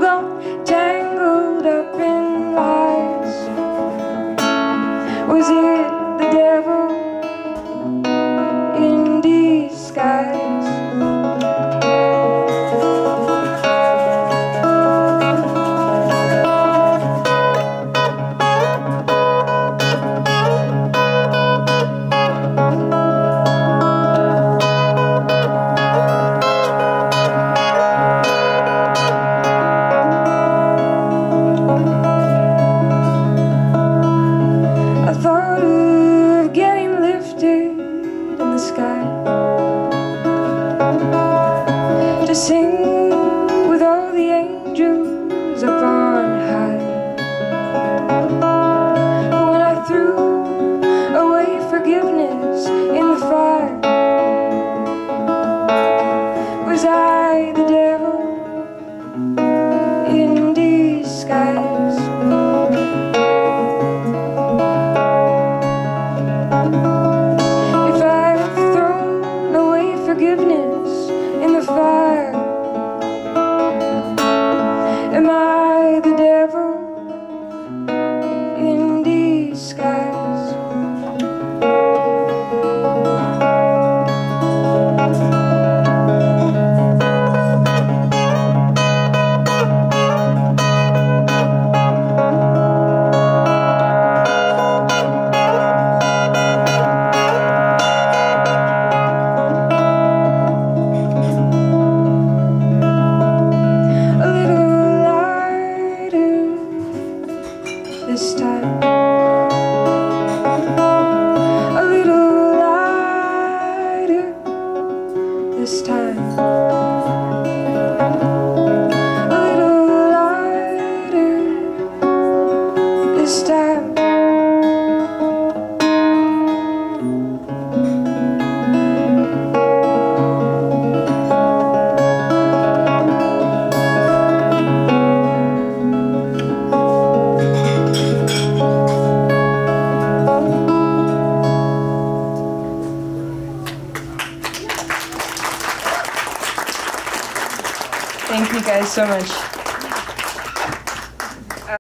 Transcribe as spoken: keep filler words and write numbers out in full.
got tangled up in lies? Was it the devil in disguise? To sing with all the angels up on high. But when I threw away forgiveness in the fire, was I the devil in disguise? If I've thrown away forgiveness in the fire, am I the devil in disguise? This time, a little lighter. This time, a little lighter. This time. Thank you guys so much.